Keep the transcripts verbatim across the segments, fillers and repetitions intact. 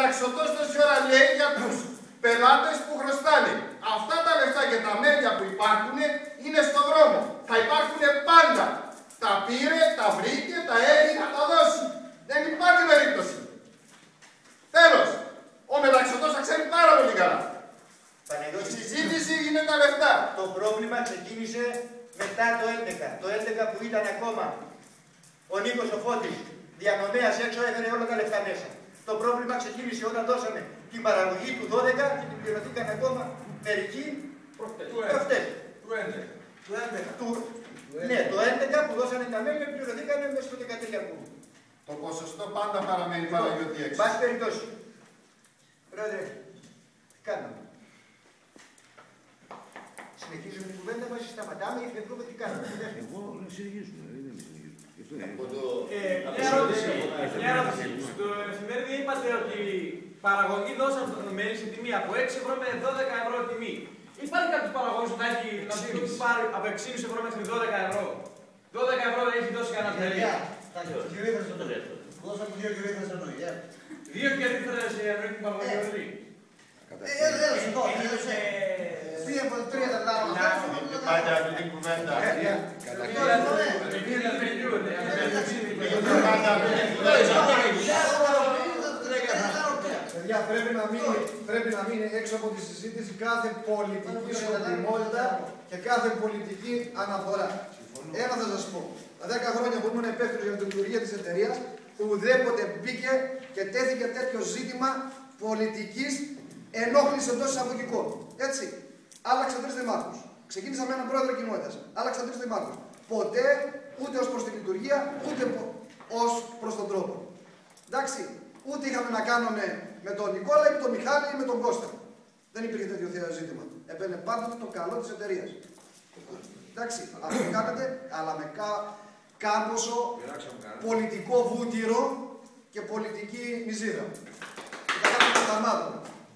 μεταξωτός τόση ώρα λέει για τους πελάτες που χρωστάνε. Αυτά τα λεφτά και τα μέλια που υπάρχουν είναι στον δρόμο. Θα υπάρχουν πάντα. Τα πήρε, τα βρήκε, τα έχει να τα δώσει. Δεν υπάρχει περίπτωση. Τέλος. Ο μεταξωτός θα ξέρει πάρα πολύ καλά. Η συζήτηση είναι τα λεφτά. Το πρόβλημα ξεκίνησε μετά το έντεκα. Το έντεκα που ήταν ακόμα ο Νίκος ο Φώτης, διανομέας έξω, έφερε όλα τα λεφτά μέσα. Το πρόβλημα ξεκίνησε όταν δώσαμε την παραγωγή του δώδεκα και την πληρωθήκαν ακόμα μερικοί προχτές. Του έντεκα. Του έντεκα. Του... Ναι, το έντεκα που δώσανε τα μέλη και πληρωθήκαν μέσα στο δεκατρία που. Το ποσοστό πάντα παραμένει Παναγιώτη έξω. Πάση περιπτώσει. Πρόεδρε, τι κάνουμε. Συνεχίζουμε την κουβέντα μας, σταματάμε και βρούμε τι κάνουμε. Εγώ να συνεχίσουμε, δεν είναι συνεχίσουμε. Μια ερώτηση. Στο εφημερίδιο είπατε ότι παραγωγή δώσαν μέρη σε τιμή από έξι ευρώ με δώδεκα ευρώ τιμή. Υπάρχει κάποιος παραγωγός που θα έχει να του πάρει από έξι ευρώ μέχρι δώδεκα ευρώ. δώδεκα ευρώ έχει δώσει κανένα παιδί. Δώσαμε δύο κυρίες εννοεί. Δύο κυρίες εννοεί την παραγωγή αυτή. Πήγε από τρία τετράγωνα. Πάτε αυτή την κουβέντα. Παιδιά, πρέπει να, μείνει, πρέπει να μείνει έξω από τη συζήτηση κάθε πολιτική σκοπιμότητα και κάθε πολιτική αναφορά. Ένα θα σας πω. Τα δέκα χρόνια που ήμουν υπεύθυνος για την λειτουργία της εταιρείας, ουδέποτε μπήκε και τέθηκε τέτοιο ζήτημα πολιτικής ενόχλησης εντός εισαγωγικών. Έτσι. Άλλαξα τρεις δημάρχους. Ξεκίνησα με έναν πρόεδρο κοινότητας. Άλλαξα τρεις δημάρχους. Ποτέ ούτε ως προς τη λειτουργία, ούτε ως προς τον τρόπο. Εντάξει. Ούτε είχαμε να κάνουμε με τον Νικόλα ή με τον Μιχάλη ή με τον Κώστα. Δεν υπήρχε τέτοιο ζήτημα. Έπαιρνε πάντοτε το καλό της εταιρείας. Εντάξει, αυτό κάνετε, αλλά με κα... κάμποσο πολιτικό βούτυρο και πολιτική μιζίδα. Και τα κάνετε τα μάτια.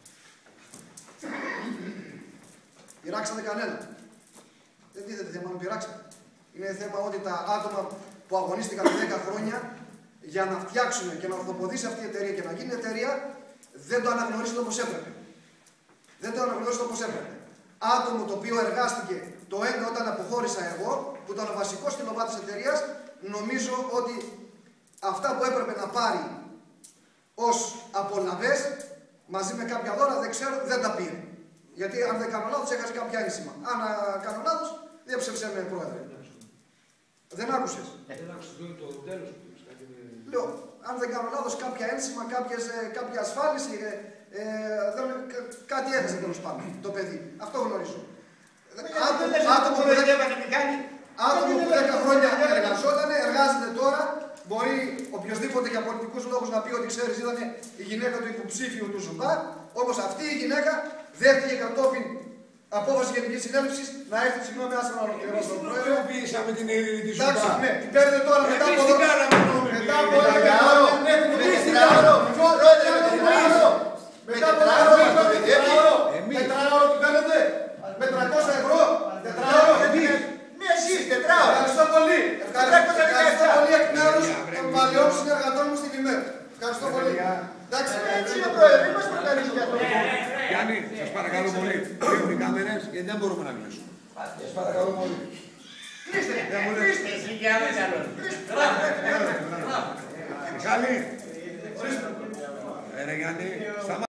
Πειράξατε κανένα. Δεν τίθεται θέμα να πειράξετε. Είναι θέμα ότι τα άτομα που αγωνίστηκαν δέκα χρόνια για να φτιάξουν και να ορθοποδήσει αυτή η εταιρεία και να γίνει εταιρεία, δεν το αναγνωρίζετε όπως έπρεπε. Δεν το αναγνωρίζετε όπως έπρεπε. Άτομο το οποίο εργάστηκε το έντεκα όταν αποχώρησα εγώ, που ήταν ο βασικός σκυλοβά της εταιρείας, νομίζω ότι αυτά που έπρεπε να πάρει ως απολαβές, μαζί με κάποια δώρα, δεν ξέρω, δεν τα πήρε. Γιατί αν δεν κάνω λάθος, έχασε κάποια ένσημα. Αν κάνω λάθος, διέψευσε με πρόεδρε. Δεν άκουσες. Δεν άκουσες το τέλος. Λέω, αν δεν κάνω λάθος, κάποια ένσημα, κάποιες, κάποια ασφάλιση, ε, ε, δεν, κάτι έθεσε τέλος πάντων το παιδί. Αυτό γνωρίζω. Άτομο που δέκα χρόνια εργαζόταν, εργάζεται τώρα. Μπορεί οποιοδήποτε για πολιτικούς λόγους να πει ότι ξέρεις ήταν η γυναίκα του υποψήφιου του Ζουμπά. Όμως αυτή η γυναίκα δέχτηκε κατόπιν απόφαση Γενικής Συνέλευσης να έρθει, συγγνώμη, άσε να ολοκληρώσω τον πρόεδρο. Δεν ποιήσαμε την ειρήνη της Ζουμπά. Εντάξει, ναι, την παίρνετε τώρα μετά από εδώ. Μετά από εδώ. Μετά από εδώ. Μετά από εδώ. Τετράωρο την παίρνετε. Με τριακόσια ευρώ. Τετράωρο. Ναι, εσείς, τετράωρο. Ευχαριστώ πολύ. Ευχαριστώ πολύ εκ μέρους των παλαιών συνεργατών μου στην ημέρα. Ευχαριστώ πολύ. Εντάξει, έτσι είναι πρόεδρε, μην μας προκαλείς για το. Γιάννη, σας παρακαλώ πολύ. Κλείνουν οι κάμερες γιατί δεν μπορούμε να μιλήσουμε. Σας παρακαλώ πολύ. Κλείστε, κλείστε. Εσύ και άλλες άλλες. Μιχάλη. Ρε Γιάννη, σταμάτα.